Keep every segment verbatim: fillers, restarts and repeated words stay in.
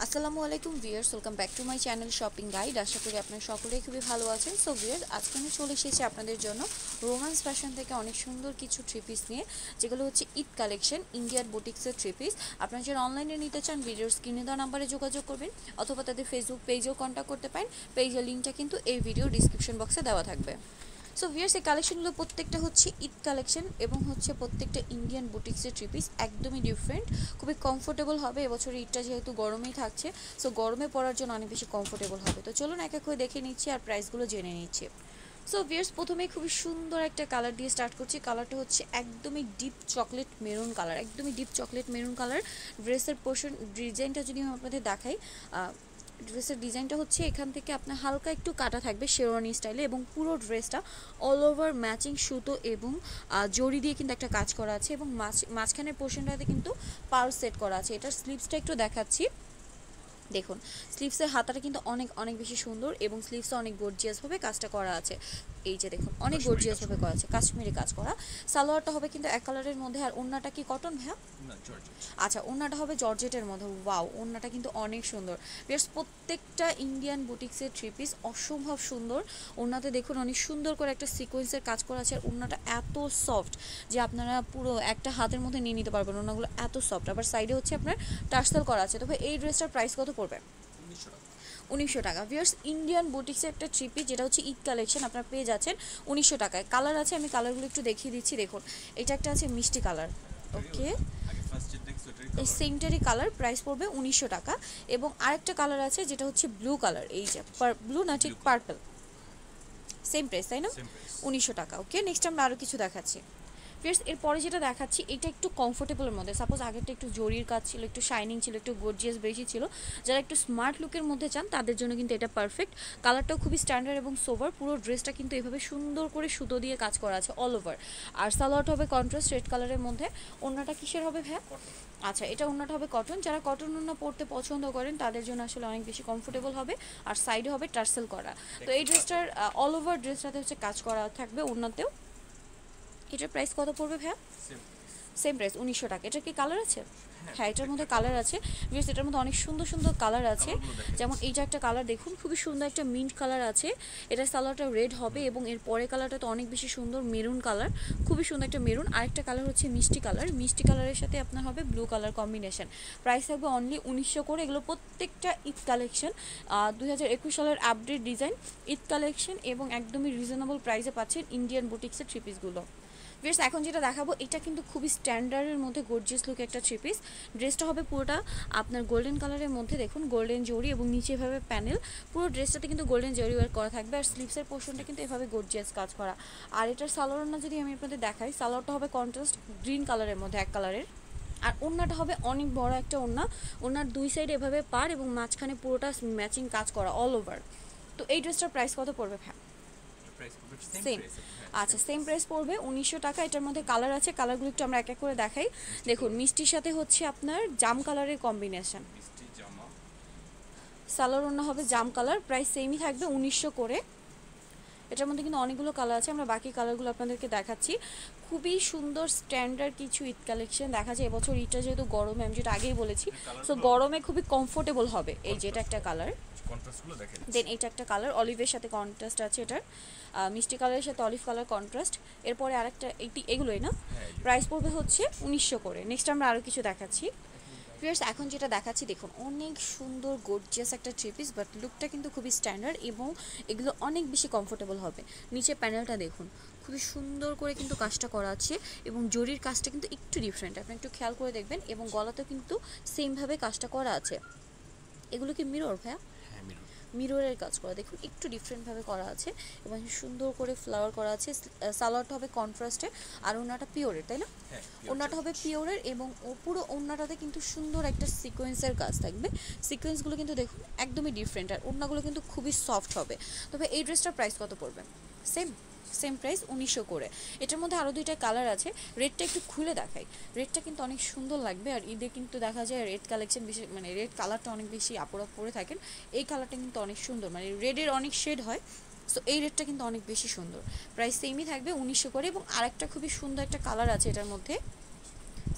আসসালামু আলাইকুম viewers, welcome back to my channel shopping guide. আশা করি আপনারা সকলেই খুবই ভালো আছেন। সো ভিউয়ার্স, আজকে আমি চলে এসেছি আপনাদের জন্য রোমান্স ফ্যাশন থেকে অনেক সুন্দর কিছু থ্রি পিস নিয়ে, যেগুলো হচ্ছে ঈদ কালেকশন ইন্ডিয়ান বুটিক্সের থ্রি পিস। আপনারা যারা অনলাইনে নিতে চান ভিডিওর স্ক্রিনে দেওয়া নাম্বারে যোগাযোগ করবেন, অথবা তাদের ফেসবুক পেজেও কন্ট্যাক্ট করতে পারেন। পেজের লিঙ্কটা কিন্তু এই ভিডিও ডিসক্রিপশন বক্সে দেওয়া থাকবে। সো ভিউয়ার্স, এই কালেকশনগুলো প্রত্যেকটা হচ্ছে ঈদ কালেকশন এবং হচ্ছে প্রত্যেকটা ইন্ডিয়ান বুটিক্সের থ্রি পিস, একদমই ডিফারেন্ট, খুবই কমফোর্টেবল হবে। এবছর ঈদটা যেহেতু গরমেই থাকছে, সো গরমে পরার জন্য অনেক বেশি কমফোর্টেবল হবে। তো চলুন এক এক করে দেখে নিচ্ছি আর প্রাইসগুলো জেনে নিচ্ছি। সো ভিউয়ার্স, প্রথমেই খুবই সুন্দর একটা কালার দিয়ে স্টার্ট করছি। কালারটা হচ্ছে একদমই ডিপ চকলেট মেরুন কালার, একদমই ডিপ চকলেট মেরুন কালার। ড্রেসের পোর্শন ডিজাইনটা যদি আমি আপনাদের দেখাই, ড্রেসের ডিজাইনটা হচ্ছে এখান থেকে আপনার হালকা একটু কাটা থাকবে শেরওয়ানি স্টাইলে, এবং পুরো ড্রেসটা অল ওভার ম্যাচিং সুতো এবং জড়ি দিয়ে কিন্তু একটা কাজ করা আছে, এবং মাঝ মাঝখানের পোর্শনটাতে কিন্তু পার্ল সেট করা আছে। এটার স্লিভসটা একটু দেখাচ্ছি, দেখুন স্লিভসের হাতাটা কিন্তু অনেক অনেক বেশি সুন্দর, এবং স্লিভসে অনেক গর্জিয়াসভাবে কাজটা করা আছে। এই যে দেখুন, অনেক গর্জিয়াসভাবে করা আছে, কাশ্মীরি কাজ করা। সালোয়ারটা হবে কিন্তু এক কালারের মধ্যে। আর ওড়নাটা কি কটন ভাইয়া? আচ্ছা, ওড়নাটা হবে জর্জেটের মধ্যে। ওয়াও, ওড়নাটা কিন্তু অনেক সুন্দর। বেশ, প্রত্যেকটা ইন্ডিয়ান বুটিক্সের থ্রি পিস অসম্ভব সুন্দর। ওড়নাতে দেখুন অনেক সুন্দর করে একটা সিকোয়েন্সের কাজ করা আছে। আর ওড়নাটা এত সফট যে আপনারা পুরো একটা হাতের মধ্যে নিয়ে নিতে পারবেন। ওড়নাগুলো এত সফট। আবার সাইডে হচ্ছে আপনার টার্সেল করা আছে। তবে এই ড্রেসটার প্রাইস কত পড়বে? উনিশশো টাকা। ভিউয়ার্স, ইন্ডিয়ান বুটিক্সের একটা থ্রি পিস, যেটা হচ্ছে ঈদ কালেকশন, আপনারা পেয়ে যাচ্ছেন উনিশশো টাকায়। কালার আছে, আমি কালারগুলো একটু দেখিয়ে দিচ্ছি। দেখুন, এটা একটা আছে মিষ্টি কালার, ওকে, এই সেমটারই কালার, প্রাইস পড়বে উনিশশো টাকা। এবং আরেকটা কালার আছে যেটা হচ্ছে ব্লু কালার, এই যে ব্লু না ঠিক পার্পল, সেম প্রাইস তাই না? উনিশশো টাকা। ওকে, নেক্সট আমরা আরও কিছু দেখাচ্ছি। ফিয়ার্স, এরপরে যেটা দেখাচ্ছি এটা একটু কমফোর্টেবলের মধ্যে। সাপোজ আগেরটা একটু জরির কাজ ছিল, একটু শাইনিং ছিল, একটু গর্জিয়াস বেশি ছিল। যারা একটু স্মার্ট লুকের মধ্যে চান তাদের জন্য কিন্তু এটা পারফেক্ট। কালারটাও খুবই স্ট্যান্ডার্ড এবং সোভার। পুরো ড্রেসটা কিন্তু এভাবে সুন্দর করে সুতো দিয়ে কাজ করা আছে অল ওভার। আর সালোয়ারটা হবে কন্ট্রাস্ট রেড কালারের মধ্যে। ওড়নাটা কিসের হবে ভাইয়া? আচ্ছা, এটা ওড়নাটা হবে কটন। যারা কটন ওড়না পরতে পছন্দ করেন তাদের জন্য আসলে অনেক বেশি কমফোর্টেবল হবে। আর সাইডে হবে টার্সেল করা। তো এই ড্রেসটার অল ওভার ড্রেসটাতে হচ্ছে কাজ করা থাকবে ওড়নাতেও। এটার প্রাইস কত পড়বে ভাইয়া? সেম প্রাইস উনিশশো টাকা। এটার কি কালার আছে? হ্যাঁ, এটার মধ্যে কালার আছে। বিকজ এটার মধ্যে অনেক সুন্দর সুন্দর কালার আছে। যেমন এইটা একটা কালার দেখুন, খুবই সুন্দর একটা মিন্ট কালার আছে। এটার কালারটা রেড হবে, এবং এর পরের কালারটা তো অনেক বেশি সুন্দর মেরুন কালার, খুবই সুন্দর একটা মেরুন। আরেকটা কালার হচ্ছে মিষ্টি কালার, মিষ্টি কালারের সাথে আপনার হবে ব্লু কালার কম্বিনেশন। প্রাইস থাকবে অনলি উনিশশো করে। এগুলো প্রত্যেকটা ঈদ কালেকশন, দুই হাজার একুশ সালের আপডেট ডিজাইন ঈদ কালেকশন, এবং একদমই রিজনেবল প্রাইসে পাচ্ছেন ইন্ডিয়ান বুটিক্সের থ্রি পিসগুলো। ভিউয়ার্স, এখন যেটা দেখাবো এটা কিন্তু খুবই স্ট্যান্ডার্ডের মধ্যে গর্জিয়াস লুক একটা থ্রি পিস। ড্রেসটা হবে পুরোটা আপনার গোল্ডেন কালারের মধ্যে। দেখুন গোল্ডেন জরি, এবং নিচে এভাবে প্যানেল। পুরো ড্রেসটাতে কিন্তু গোল্ডেন জরি ওয়ার্ক করা থাকবে। আর স্লিভসের পোর্শনটা কিন্তু এভাবে গর্জিয়াস কাজ করা। আর এটার সালোয়ারটা যদি আমি আপনাদের দেখাই, সালোয়ারটা হবে কন্ট্রাস্ট গ্রিন কালারের মধ্যে, এক কালারের। আর ওড়নাটা হবে অনেক বড় একটা ওড়না। ওড়নার দুই সাইড এভাবে পার, এবং মাঝখানে পুরোটা ম্যাচিং কাজ করা অল ওভার। তো এই ড্রেসটার প্রাইস কত পড়বে ভাই? সেম। আচ্ছা, সেম প্রাইস পড়বে উনিশশো টাকা। এটার মধ্যে কালার আছে, কালারগুলো একটু আমরা এক এক করে দেখাই। দেখুন, মিষ্টির সাথে হচ্ছে আপনার জাম কালারের কম্বিনেশন। সালোয়ার ওড়না হবে জাম কালার, প্রাইস সেমই থাকবে উনিশশো করে। এটার মধ্যে কিন্তু অনেকগুলো কালার আছে, আমরা বাকি কালারগুলো আপনাদেরকে দেখাচ্ছি। খুবই সুন্দর স্ট্যান্ডার্ড কিছু ঈদ কালেকশন দেখা যায় এবছর। ঈদটা যেহেতু গরমে, আমি যেটা আগেই বলেছি, সো গরমে খুবই কমফোর্টেবল হবে। এই যেটা একটা কালার, দেন এটা একটা কালার অলিভের সাথে কন্ট্রাস্ট আছে, এটার মিষ্টি কালারের সাথে অলিভ কালার কন্ট্রাস্ট। এরপরে আরেকটা, এইটি এগুলোই না, প্রাইস পড়বে হচ্ছে উনিশশো করে। নেক্সট আমরা আরও কিছু দেখাচ্ছি। ভিউয়ার্স, এখন যেটা দেখাচ্ছি দেখুন, অনেক সুন্দর গর্জিয়াস একটা থ্রি পিস, বাট লুকটা কিন্তু খুবই স্ট্যান্ডার্ড, এবং এগুলো অনেক বেশি কমফোর্টেবল হবে। নিচে প্যানেলটা দেখুন, খুবই সুন্দর করে কিন্তু কাজটা করা আছে, এবং জরির কাজটা কিন্তু একটু ডিফারেন্ট, আপনি একটু খেয়াল করে দেখবেন। এবং গলাতেও কিন্তু সেমভাবে কাজটা করা আছে। এগুলো কি মিরর ভাইয়া? মিররের কাজ করা, দেখুন একটু ডিফারেন্টভাবে করা আছে, এবং সুন্দর করে ফ্লাওয়ার করা আছে। সালোয়ারটা হবে কন্ট্রাস্টে, আর ওড়নাটা পিওরের, তাই না? ওড়নাটা হবে পিওরের, এবং ও পুরো ওড়নাটাতে কিন্তু সুন্দর একটা সিকোয়েন্সের কাজ থাকবে। সিকোয়েন্সগুলো কিন্তু দেখুন একদমই ডিফারেন্ট, আর ওড়নাগুলো কিন্তু খুবই সফট হবে। তবে এই ড্রেসটার প্রাইস কত পড়বে? সেম সেম প্রাইস উনিশশো করে। এটার মধ্যে আরও দুইটা কালার আছে। রেডটা একটু খুলে দেখাই, রেডটা কিন্তু অনেক সুন্দর লাগবে। আর ঈদে কিন্তু দেখা যায় রেড কালেকশন বেশি, মানে রেড কালারটা অনেক বেশি আপুরা পরে থাকেন। এই কালারটা কিন্তু অনেক সুন্দর, মানে রেডের অনেক শেড হয়, সো এই রেডটা কিন্তু অনেক বেশি সুন্দর। প্রাইস সেমই থাকবে উনিশশো করে। এবং আরেকটা খুবই সুন্দর একটা কালার আছে এটার মধ্যে,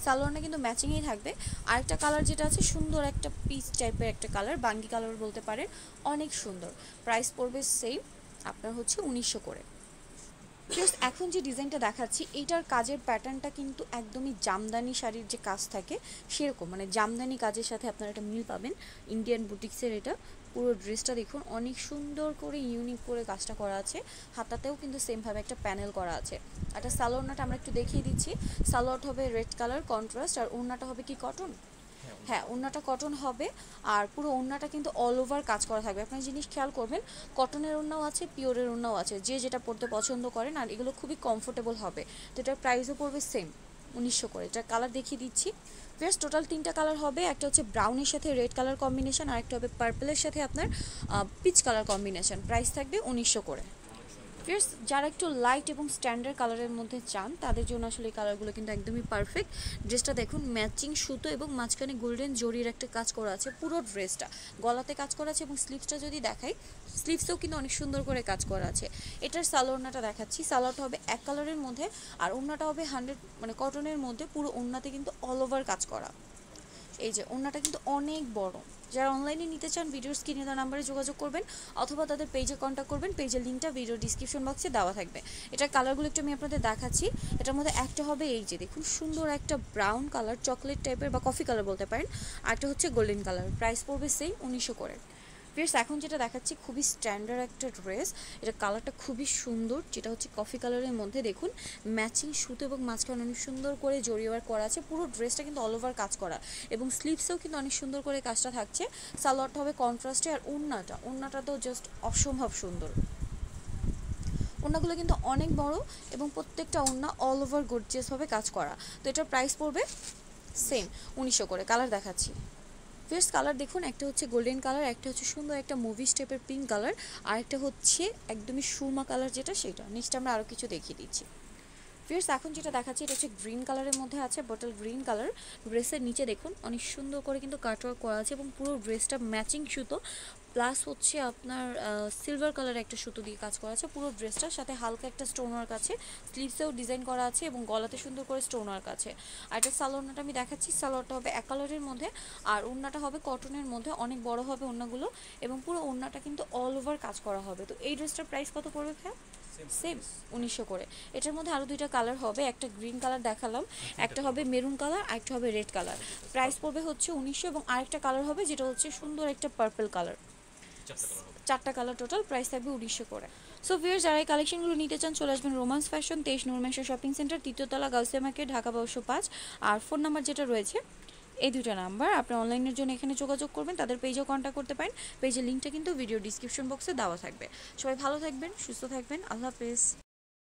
সালোয়ারটা কিন্তু ম্যাচিংয়েই থাকবে। আরেকটা কালার যেটা আছে সুন্দর একটা পিচ টাইপের একটা কালার, বাঙ্গি কালার বলতে পারেন, অনেক সুন্দর। প্রাইস পড়বে সেম আপনার হচ্ছে উনিশশো করে। জাস্ট এখন যে ডিজাইনটা দেখাচ্ছি এইটার কাজের প্যাটার্নটা কিন্তু একদমই জামদানি শাড়ির যে কাজ থাকে সেরকম, মানে জামদানি কাজের সাথে আপনারা এটা মিল পাবেন। ইন্ডিয়ান বুটিক্সের এটা পুরো ড্রেসটা দেখুন অনেক সুন্দর করে ইউনিক করে কাজটা করা আছে। হাতাতেও কিন্তু সেমভাবে একটা প্যানেল করা আছে। একটা সালোয়ারটা আমরা একটু দেখিয়ে দিচ্ছি। সালোয়ার হবে রেড কালার কন্ট্রাস্ট, আর ওড়নাটা হবে কি কটন। হ্যাঁ, ওড়নাটা কটন হবে, আর পুরো ওড়নাটা কিন্তু অল ওভার কাজ করা থাকবে। আপনার জিনিস খেয়াল করবেন, কটনের ওড়নাও আছে, পিওরের ওড়নাও আছে, যে যেটা পরতে পছন্দ করেন। আর এগুলো খুবই কমফোর্টেবল হবে। তো এটার প্রাইসও পড়বে সেম উনিশশো করে। এটার কালার দেখিয়ে দিচ্ছি। ফ্রেন্ডস টোটাল তিনটা কালার হবে, একটা হচ্ছে ব্রাউনের সাথে রেড কালার কম্বিনেশন, আর একটা হবে পার্পলের সাথে আপনার পিচ কালার কম্বিনেশন। প্রাইস থাকবে উনিশশো করে। ফ্রেন্ডস যারা একটু লাইট এবং স্ট্যান্ডার্ড কালারের মধ্যে চান তাদের জন্য আসলে এই কালারগুলো কিন্তু একদমই পারফেক্ট। ড্রেসটা দেখুন ম্যাচিং সুতো এবং মাঝখানে গোল্ডেন জরির একটা কাজ করা আছে। পুরো ড্রেসটা গলাতে কাজ করা আছে, এবং স্লিভসটা যদি দেখাই স্লিভসেও কিন্তু অনেক সুন্দর করে কাজ করা আছে। এটার সালোয়ারটা দেখাচ্ছি। সালোয়ারটা হবে এক কালারের মধ্যে, আর ওড়নাটা হবে হান্ড্রেড মানে কটনের মধ্যে। পুরো ওড়নাতে কিন্তু অল ওভার কাজ করা। এই যে ওড়নাটা কিন্তু অনেক বড়। যারা অনলাইনে নিতে চান ভিডিওর স্ক্রিনে দেওয়া নাম্বারে যোগাযোগ করবেন, অথবা তাদের পেজে কন্ট্যাক্ট করবেন। পেজের লিঙ্কটা ভিডিও ডিসক্রিপশন বক্সে দেওয়া থাকবে। এটার কালারগুলো একটু আমি আপনাদের দেখাচ্ছি। এটার মধ্যে একটা হবে এই যে দেখুন সুন্দর একটা ব্রাউন কালার, চকলেট টাইপের বা কফি কালার বলতে পারেন, আর একটা হচ্ছে গোল্ডেন কালার। প্রাইস পড়বে সেই উনিশশো করে। ফ্রেন্ডস এখন যেটা দেখাচ্ছি খুবই স্ট্যান্ডার্ড একটা ড্রেস। এটা কালারটা খুবই সুন্দর, যেটা হচ্ছে কফি কালারের মধ্যে দেখুন ম্যাচিং সুতো এবং মাঝখানে অনেক সুন্দর করে জরি ওয়ার্ক করা আছে। পুরো ড্রেসটা কিন্তু অল ওভার কাজ করা, এবং স্লিভসেও কিন্তু অনেক সুন্দর করে কাজটা থাকছে। সালোয়ারটা হবে কন্ট্রাস্টে, আর ওড়নাটা ওড়নাটা তো জাস্ট অসম্ভব সুন্দর। ওড়নাগুলো কিন্তু অনেক বড়, এবং প্রত্যেকটা ওড়না অল ওভার গর্জিয়াসভাবে কাজ করা। তো এটার প্রাইস পড়বে সেম উনিশশো করে। কালার দেখাচ্ছি। ফার্স্ট কালার দেখুন, একটা হচ্ছে গোল্ডেন কালার, একটা হচ্ছে সুন্দর একটা মুভি স্টেপের পিঙ্ক কালার, আর একটা হচ্ছে একদমই সুরমা কালার যেটা সেটা। নেক্সট আমরা আরও কিছু দেখিয়ে দিচ্ছি। ফিয়ার্স এখন যেটা দেখাচ্ছি এটা হচ্ছে গ্রিন কালারের মধ্যে আছে, বটল গ্রিন কালার। ড্রেসের নিচে দেখুন অনেক সুন্দর করে কিন্তু কাটওয়ার্ক করা আছে, এবং পুরো ড্রেসটা ম্যাচিং সুতো প্লাস হচ্ছে আপনার সিলভার কালারের একটা সুতো দিয়ে কাজ করা আছে। পুরো ড্রেসটার সাথে হালকা একটা স্টোন ওয়ার্ক আছে, স্লিভসেও ডিজাইন করা আছে, এবং গলাতে সুন্দর করে স্টোন ওয়ার্ক আছে। আর এটা সালোয়ারটা আমি দেখাচ্ছি। সালোয়ারটা হবে এক কালারের মধ্যে, আর ওড়নাটা হবে কটনের মধ্যে, অনেক বড় হবে ওড়নাগুলো, এবং পুরো ওড়নাটা কিন্তু অল ওভার কাজ করা হবে। তো এই ড্রেসটার প্রাইস কত পড়বে ভাই? সেম উনিশশো করে। এটার মধ্যে আরও দুইটা কালার হবে, একটা গ্রিন কালার দেখালাম, একটা হবে মেরুন কালার, আর একটা হবে রেড কালার। প্রাইস পড়বে হচ্ছে উনিশশো, এবং আরেকটা কালার হবে যেটা হচ্ছে সুন্দর একটা পার্পল কালার। চারটা কালার টোটাল। প্রাইস থাকবে উনিশশো করে। সো ভিউয়ার্স যারা এই কালেকশনগুলো নিতে চান চলে আসবেন রোমান্স ফ্যাশন, তেইশ নুরমেশা শপিং সেন্টার, তৃতীয়তলা, গাউসিয়া মার্কেট, ঢাকা বারোশো পাঁচ। আর ফোন নাম্বার যেটা রয়েছে এই দুটো নাম্বার, আপনি অনলাইনের জন্য এখানে যোগাযোগ করবেন, তাদের পেজেও কন্ট্যাক্ট করতে পারেন। পেজের লিঙ্কটা কিন্তু ভিডিও ডিসক্রিপশন বক্সে দেওয়া থাকবে। সবাই ভালো থাকবেন, সুস্থ থাকবেন, আল্লাহ হাফেজ।